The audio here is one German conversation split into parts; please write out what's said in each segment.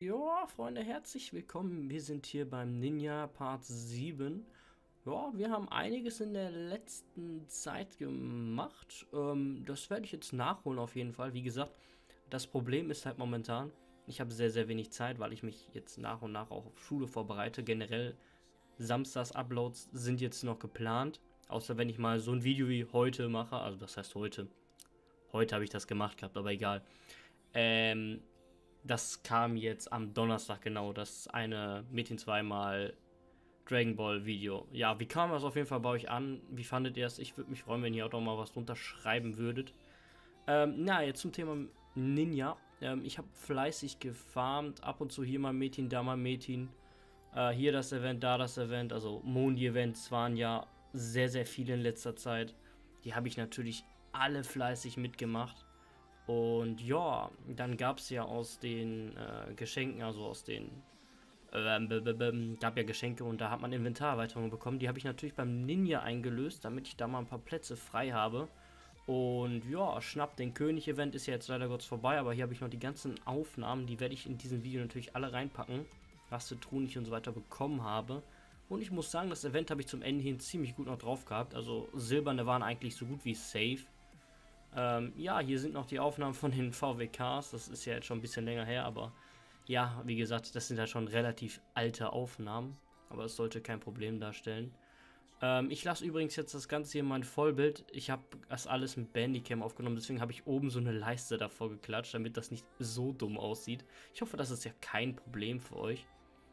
Ja, Freunde, herzlich willkommen. Wir sind hier beim Ninja Part 7. Ja, wir haben einiges in der letzten Zeit gemacht. Das werde ich jetzt nachholen auf jeden Fall. Wie gesagt, das Problem ist halt momentan, ich habe sehr, sehr wenig Zeit, weil ich mich jetzt nach und nach auch auf Schule vorbereite. Generell Samstags-Uploads sind jetzt noch geplant. Außer wenn ich mal so ein Video wie heute mache. Also das heißt heute. Heute habe ich das gemacht gehabt, aber egal. Ähm, Das kam jetzt am Donnerstag genau, das eine Metin zweimal Dragon Ball Video. Ja, wie kam das auf jeden Fall bei euch an? Wie fandet ihr es? Ich würde mich freuen, wenn ihr auch noch mal was drunter schreiben würdet. Jetzt zum Thema Ninja. Ich habe fleißig gefarmt, ab und zu hier mal Metin, da mal Metin. Hier das Event, da das Event. Also Moni-Events waren ja sehr, sehr viele in letzter Zeit. Die habe ich natürlich alle fleißig mitgemacht. Und ja, dann gab es ja aus den Geschenken, also aus den gab ja Geschenke und da hat man Inventarerweiterungen bekommen. Die habe ich natürlich beim Ninja eingelöst, damit ich da mal ein paar Plätze frei habe. Und ja, Schnapp den König-Event ist ja jetzt leider Gottes vorbei, aber hier habe ich noch die ganzen Aufnahmen, die werde ich in diesem Video natürlich alle reinpacken, was für Truhen ich und so weiter bekommen habe. Und ich muss sagen, das Event habe ich zum Ende hin ziemlich gut noch drauf gehabt. Also silberne waren eigentlich so gut wie safe. Ja, hier sind noch die Aufnahmen von den VWKs. Das ist ja jetzt schon ein bisschen länger her, aber ja, wie gesagt, das sind ja schon relativ alte Aufnahmen. Aber es sollte kein Problem darstellen. Ich lasse übrigens jetzt das Ganze hier mein Vollbild. Ich habe das alles mit Bandicam aufgenommen, deswegen habe ich oben so eine Leiste davor geklatscht, damit das nicht so dumm aussieht. Ich hoffe, das ist ja kein Problem für euch.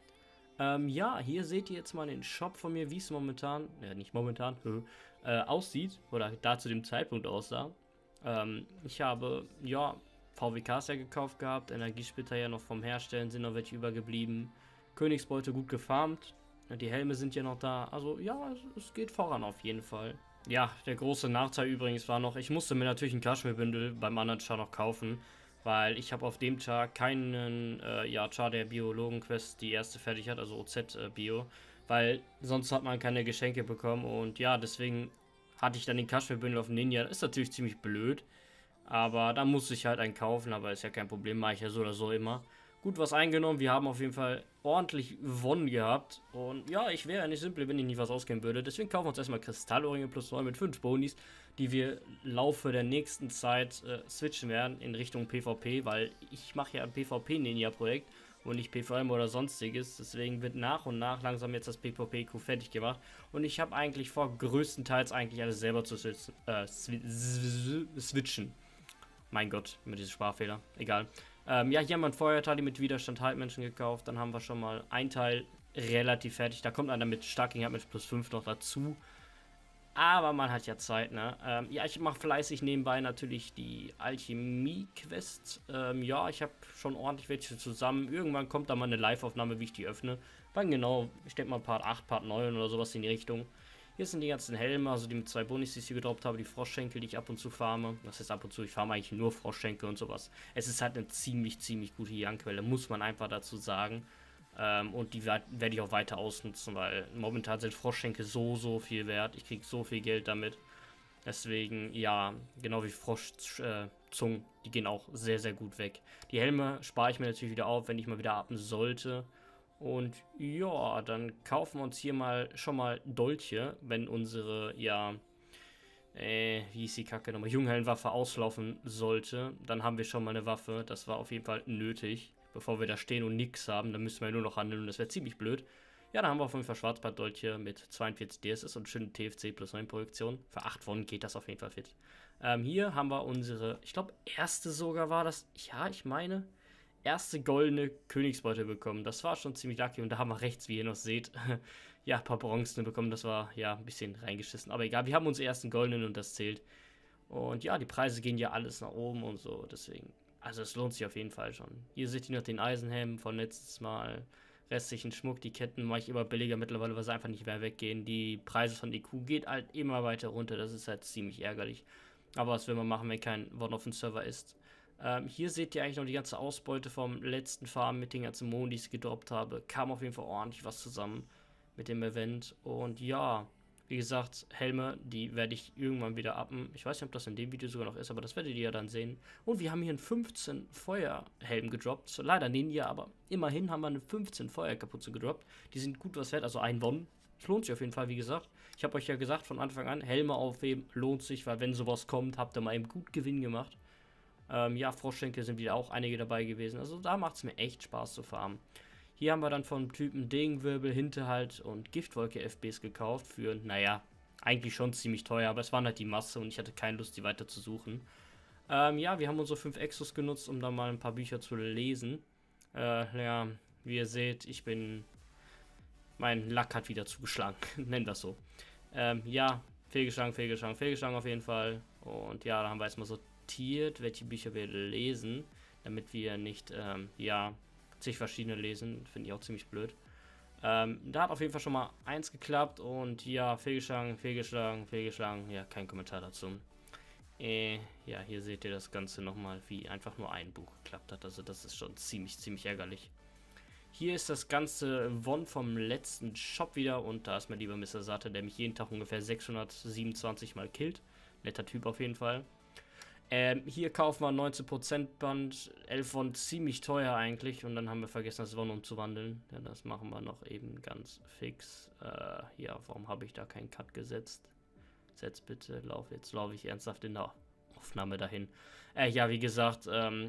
Ja, hier seht ihr jetzt mal den Shop von mir, wie es momentan, nicht momentan, aussieht. Oder da zu dem Zeitpunkt aussah. Ich habe, ja, VWKs ja gekauft gehabt, Energiesplitter ja noch vom Herstellen, sind noch welche übergeblieben. Königsbeute gut gefarmt, die Helme sind ja noch da, also ja, es geht voran auf jeden Fall. Ja, der große Nachteil übrigens war noch, ich musste mir natürlich ein Kaschmirbündel beim anderen Char noch kaufen, weil ich habe auf dem Char keinen, Char der Biologen-Quest die erste fertig hat, also OZ-Bio, weil sonst hat man keine Geschenke bekommen und ja, deswegen hatte ich dann den Kaschmirbündel auf Ninja. Das ist natürlich ziemlich blöd. Aber da muss ich halt einen kaufen, aber ist ja kein Problem, mache ich ja so oder so immer. Gut was eingenommen, wir haben auf jeden Fall ordentlich gewonnen gehabt. Und ja, ich wäre ja nicht simpel, wenn ich nicht was ausgeben würde. Deswegen kaufen wir uns erstmal Kristallohrringe plus 9 mit 5 Bonis, die wir im Laufe der nächsten Zeit switchen werden in Richtung PvP, weil ich mache ja ein PvP-Ninja-Projekt und nicht PvM oder sonstiges. Deswegen wird nach und nach langsam jetzt das PvP-Q fertig gemacht. Und ich habe eigentlich vor, größtenteils eigentlich alles selber zu switchen. Mein Gott, mit diesem Sprachfehler. Egal. Ja, hier haben wir ein Feuerteil mit Widerstand Halbmenschen gekauft. Dann haben wir schon mal ein Teil relativ fertig. Da kommt einer mit Starking hat mit plus 5 noch dazu. Aber man hat ja Zeit, ne? Ja, ich mache fleißig nebenbei natürlich die Alchemie-Quest. Ja, ich habe schon ordentlich welche zusammen. Irgendwann kommt da mal eine Live-Aufnahme, wie ich die öffne. Wann genau? Ich denke mal Part 8, Part 9 oder sowas in die Richtung. Hier sind die ganzen Helme, also die mit 2 Bonis, die ich hier gedroppt habe, die Froschschenkel, die ich ab und zu farme. Das heißt ab und zu, ich farme eigentlich nur Froschschenkel und sowas. Es ist halt eine ziemlich, ziemlich gute Young-Quelle, muss man einfach dazu sagen. Und die werde ich auch weiter ausnutzen, weil momentan sind Froschschenkel so viel wert. Ich kriege so viel Geld damit. Deswegen, ja, genau wie Froschzungen, die gehen auch sehr, sehr gut weg. Die Helme spare ich mir natürlich wieder auf, wenn ich mal wieder appen sollte. Und ja, dann kaufen wir uns hier mal schon mal Dolche, wenn unsere, ja, wie ist die Kacke nochmal, Jungheldenwaffe auslaufen sollte. Dann haben wir schon mal eine Waffe. Das war auf jeden Fall nötig. Bevor wir da stehen und nichts haben, dann müssen wir nur noch handeln und das wäre ziemlich blöd. Ja, da haben wir auf jeden Fall Schwarzbart-Dolche mit 42 DSS und schöne TFC plus 9 Projektion. Für 8 Wonnen geht das auf jeden Fall fit. Hier haben wir unsere, ich glaube, erste sogar war das, ja, ich meine, erste goldene Königsbeute bekommen. Das war schon ziemlich lucky und da haben wir rechts, wie ihr noch seht, ja, ein paar Bronzen bekommen. Das war, ja, ein bisschen reingeschissen. Aber egal, wir haben unseren ersten goldenen und das zählt. Und ja, die Preise gehen ja alles nach oben und so, deswegen. Also es lohnt sich auf jeden Fall schon. Hier seht ihr noch den Eisenhelm von letztes Mal. Restlichen Schmuck, die Ketten mache ich immer billiger mittlerweile, weil sie einfach nicht mehr weggehen. Die Preise von EQ geht halt immer weiter runter. Das ist halt ziemlich ärgerlich. Aber was will man machen, wenn kein One auf dem Server ist? Hier seht ihr eigentlich noch die ganze Ausbeute vom letzten Farm mit den ganzen Monen, die ich gedroppt habe. Kam auf jeden Fall ordentlich was zusammen mit dem Event. Und ja, Wie gesagt, Helme, die werde ich irgendwann wieder uppen. Ich weiß nicht, ob das in dem Video sogar noch ist, aber das werdet ihr ja dann sehen. Und wir haben hier einen 15 Feuerhelm gedroppt. Leider Ninja, aber immerhin haben wir eine 15 Feuerkapuze gedroppt. Die sind gut was wert, also ein Won. Es lohnt sich auf jeden Fall, wie gesagt. Ich habe euch ja gesagt von Anfang an, Helme aufheben lohnt sich, weil wenn sowas kommt, habt ihr mal eben gut Gewinn gemacht. Ja, Froschschenkel sind wieder auch einige dabei gewesen. Also da macht es mir echt Spaß zu farmen. Hier haben wir dann vom Typen Degenwirbel, Hinterhalt und Giftwolke FBs gekauft für, naja, eigentlich schon ziemlich teuer, aber es waren halt die Masse und ich hatte keine Lust, die weiter zu suchen. Ja, wir haben unsere 5 Exos genutzt, um da mal ein paar Bücher zu lesen. Ja, wie ihr seht, mein Lack hat wieder zugeschlagen, nennen wir es so. Ja, fehlgeschlagen auf jeden Fall. Und ja, da haben wir jetzt mal sortiert, welche Bücher wir lesen, damit wir nicht, ja, zig verschiedene lesen, finde ich auch ziemlich blöd. Da hat auf jeden Fall schon mal eins geklappt und ja, fehlgeschlagen, ja, kein Kommentar dazu. Ja, hier seht ihr das Ganze nochmal, wie einfach nur ein Buch geklappt hat, also das ist schon ziemlich ärgerlich. Hier ist das ganze Won vom letzten Shop wieder und da ist mein lieber Mr. Sate, der mich jeden Tag ungefähr 627 Mal killt. Netter Typ auf jeden Fall. Hier kaufen wir 19% Band, 11 Won ziemlich teuer eigentlich und dann haben wir vergessen, das Won umzuwandeln. Ja, das machen wir noch eben ganz fix. Ja, warum habe ich da keinen Cut gesetzt? Setz bitte, jetzt laufe ich ernsthaft in der Aufnahme dahin. Ja, wie gesagt,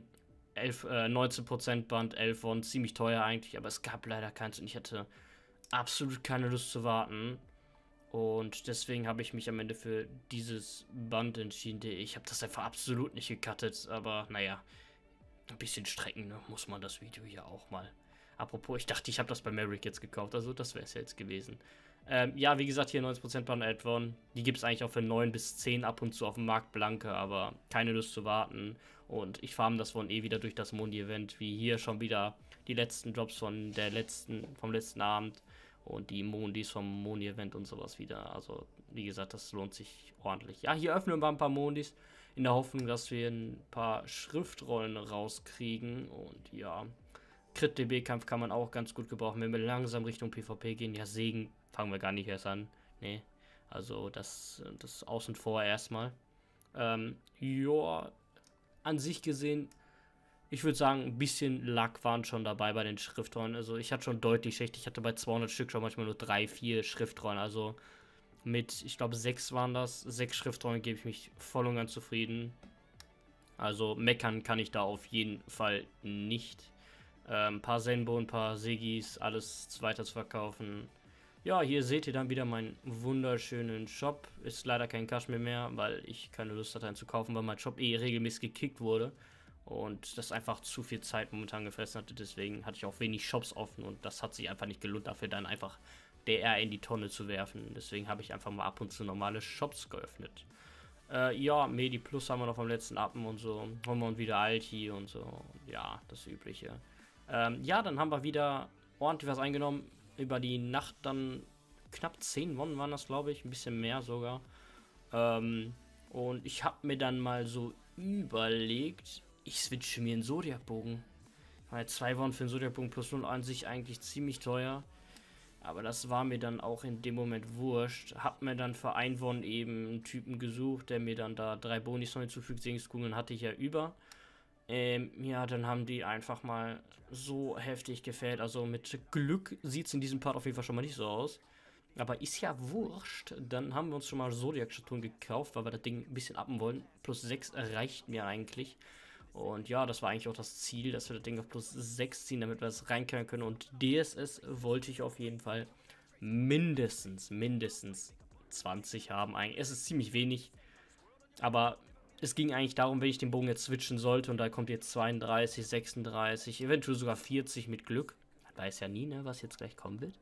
19% Band, 11 Won, ziemlich teuer eigentlich, aber es gab leider keins und ich hatte absolut keine Lust zu warten. Und deswegen habe ich mich am Ende für dieses Band entschieden. Ich habe das einfach absolut nicht gecuttet, aber naja, ein bisschen strecken, ne? Muss man das Video hier auch mal. Apropos, ich dachte, ich habe das bei Merrick jetzt gekauft, also das wäre es ja jetzt gewesen. Ja, wie gesagt, hier 90% Band Add-on. Die gibt es eigentlich auch für 9 bis 10 ab und zu auf dem Markt blanke, aber keine Lust zu warten. Und ich farm das von wieder durch das Moni-Event, wie hier schon wieder die letzten Drops vom letzten Abend. Und die Mondis vom Moni-Event und sowas wieder. Also, wie gesagt, das lohnt sich ordentlich. Ja, hier öffnen wir ein paar Mondis in der Hoffnung, dass wir ein paar Schriftrollen rauskriegen. Und ja, Crit-DB-Kampf kann man auch ganz gut gebrauchen, wenn wir langsam Richtung PvP gehen. Ja, Segen fangen wir gar nicht erst an. Nee, also das außen vor erstmal. Ja, an sich gesehen, ich würde sagen, ein bisschen Lack waren schon dabei bei den Schriftrollen. Also ich hatte schon deutlich schlecht. Ich hatte bei 200 Stück schon manchmal nur 3, 4 Schriftrollen. Also mit, ich glaube 6 waren das. 6 Schriftrollen gebe ich mich voll und ganz zufrieden. Also meckern kann ich da auf jeden Fall nicht. Ein paar Zenbo, ein paar Sigis, alles weiter zu verkaufen. Ja, hier seht ihr dann wieder meinen wunderschönen Shop. Ist leider kein Kaschmir mehr, weil ich keine Lust hatte, einen zu kaufen, weil mein Shop regelmäßig gekickt wurde. Und das einfach zu viel Zeit momentan gefressen hatte. Deswegen hatte ich auch wenig Shops offen und das hat sich einfach nicht gelohnt, dafür dann einfach DR in die Tonne zu werfen. Deswegen habe ich einfach mal ab und zu normale Shops geöffnet. Ja, Medi Plus haben wir noch vom letzten Appen und so. Holen wir uns wieder Alti und so. Ja, das Übliche. Ja, dann haben wir wieder ordentlich was eingenommen. Über die Nacht dann knapp 10 Won waren das, glaube ich. Ein bisschen mehr sogar. Und ich habe mir dann mal so überlegt, ich switche mir einen Zodiac-Bogen. Weil 2 Won für einen Zodiac-Bogen plus 0 an sich eigentlich ziemlich teuer. Aber das war mir dann auch in dem Moment wurscht. Hab mir dann für 1 Won eben einen Typen gesucht, der mir dann da 3 Bonis noch hinzufügt. Segenskugeln hatte ich ja über. Ja, dann haben die einfach mal so heftig gefällt. Also mit Glück sieht es in diesem Part auf jeden Fall schon mal nicht so aus. Aber ist ja wurscht. Dann haben wir uns schon mal Zodiac-Statuen gekauft, weil wir das Ding ein bisschen appen wollen. Plus 6 reicht mir eigentlich. Und ja, das war eigentlich auch das Ziel, dass wir das Ding auf plus 6 ziehen, damit wir es reinkriegen können. Und DSS wollte ich auf jeden Fall mindestens 20 haben. Eigentlich. Es ist ziemlich wenig. Aber es ging eigentlich darum, wenn ich den Bogen jetzt switchen sollte und da kommt jetzt 32, 36, eventuell sogar 40 mit Glück. Man weiß ja nie, ne, was jetzt gleich kommen wird.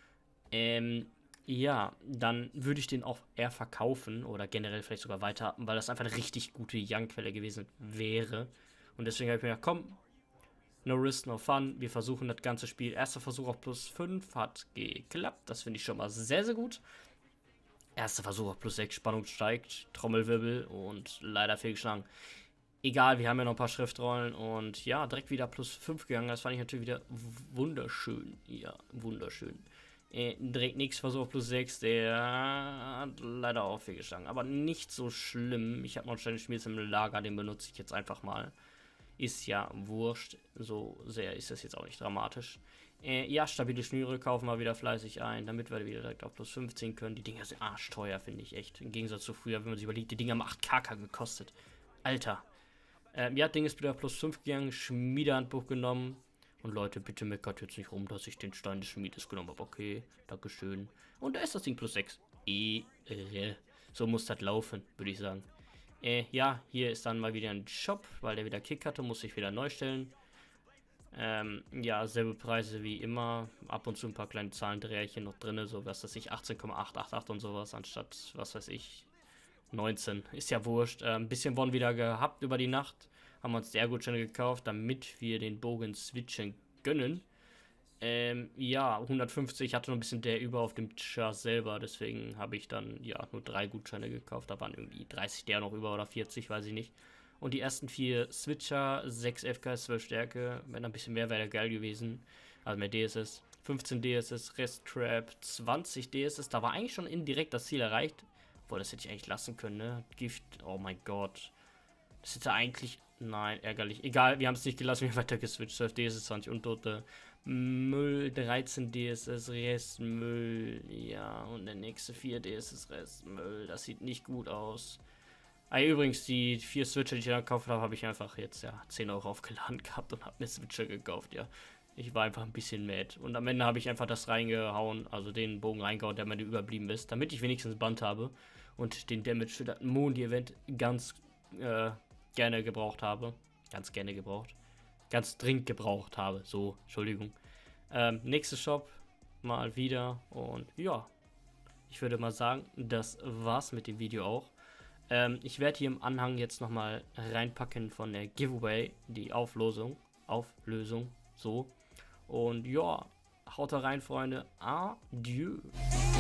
Ja, dann würde ich den auch eher verkaufen oder generell vielleicht sogar weiter, weil das einfach eine richtig gute Young-Quelle gewesen wäre. Und deswegen habe ich mir gedacht, komm, no risk, no fun. Wir versuchen das ganze Spiel. Erster Versuch auf plus 5 hat geklappt. Das finde ich schon mal sehr, sehr gut. Erster Versuch auf plus 6, Spannung steigt, Trommelwirbel und leider fehlgeschlagen. Egal, wir haben ja noch ein paar Schriftrollen und ja, direkt wieder plus 5 gegangen. Das fand ich natürlich wieder wunderschön. Ja, wunderschön. Direkt nichts Versuch plus 6, der hat leider auch fehlgeschlagen. Aber nicht so schlimm. Ich habe noch einen Schmied im Lager, den benutze ich jetzt einfach mal. Ist ja wurscht. So sehr ist das jetzt auch nicht dramatisch. Ja, stabile Schnüre kaufen wir wieder fleißig ein, damit wir wieder direkt auf plus 15 können. Die Dinger sind arschteuer, finde ich echt. Im Gegensatz zu früher, wenn man sich überlegt, die Dinger haben 8 KK gekostet. Alter. Ja, Ding ist wieder auf plus 5 gegangen, Schmiedehandbuch genommen. Und Leute, bitte meckert jetzt nicht rum, dass ich den Stein des Schmiedes genommen habe. Okay, dankeschön. Und da ist das Ding plus 6. So muss das laufen, würde ich sagen. Ja, hier ist dann mal wieder ein Shop, weil der wieder Kick hatte, muss ich wieder neu stellen. Ja, selbe Preise wie immer. Ab und zu ein paar kleine Zahlendreherchen noch drin, so was weiß ich, 18,888 und sowas, anstatt, was weiß ich, 19. Ist ja wurscht. Ein bisschen Won wieder gehabt über die Nacht. Haben wir uns der Gutscheine gekauft, damit wir den Bogen switchen können. Ja, 150 hatte noch ein bisschen der über auf dem Chart selber. Deswegen habe ich dann ja nur 3 Gutscheine gekauft. Da waren irgendwie 30 der noch über oder 40, weiß ich nicht. Und die ersten 4 Switcher, 6 FKS, 12 Stärke. Wenn ein bisschen mehr wäre geil gewesen. Also mehr DSS. 15 DSS, Rest Trap, 20 DSS. Da war eigentlich schon indirekt das Ziel erreicht. Obwohl, das hätte ich eigentlich lassen können, ne? Gift, oh mein Gott. Das hätte eigentlich, nein, ärgerlich. Egal, wir haben es nicht gelassen, wir haben weiter geswitcht. 12 DSS, 20 Untote. Müll, 13 DSS, Restmüll. Ja, und der nächste 4 DSS, Restmüll. Das sieht nicht gut aus. Übrigens, die 4 Switcher, die ich da gekauft habe, habe ich einfach jetzt ja 10 Euro aufgeladen gehabt und habe mir Switcher gekauft, ja. Ich war einfach ein bisschen mad. Und am Ende habe ich einfach das reingehauen, also den Bogen reingehauen, der mir überblieben ist, damit ich wenigstens Band habe und den Damage für das Mondi-Event ganz gerne gebraucht habe. Ganz gerne gebraucht. Ganz dringend gebraucht habe. So, Entschuldigung. Nächster Shop mal wieder. Und ja, ich würde mal sagen, das war's mit dem Video auch. Ich werde hier im Anhang jetzt nochmal reinpacken von der Giveaway, die Auflösung, so. Und ja, haut da rein, Freunde. Adieu.